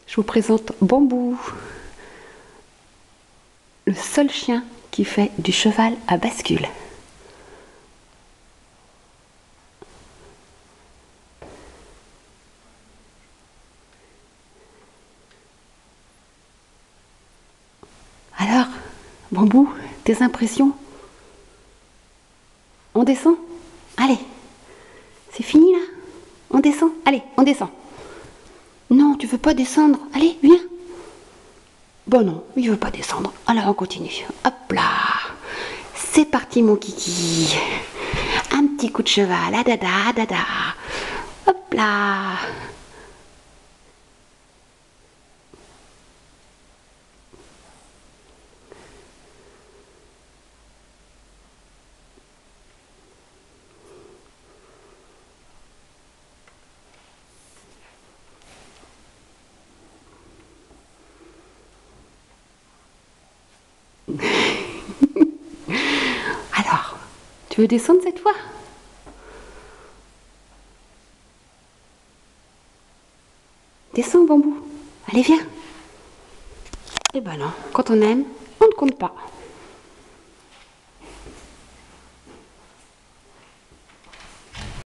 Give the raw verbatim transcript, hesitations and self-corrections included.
Je vous présente Bambou, le seul chien qui fait du cheval à bascule. Alors, Bambou, tes impressions? On descend? Allez, c'est fini là? On descend? Allez, on descend. Non, tu veux pas descendre? Allez, viens. Bon non, il veut pas descendre. Alors on continue. Hop là. C'est parti mon kiki. Un petit coup de cheval. Ah dada, ah dada. Hop là. Alors, tu veux descendre cette fois? Descends, Bambou. Allez, viens. Eh ben non, quand on aime, on ne compte pas.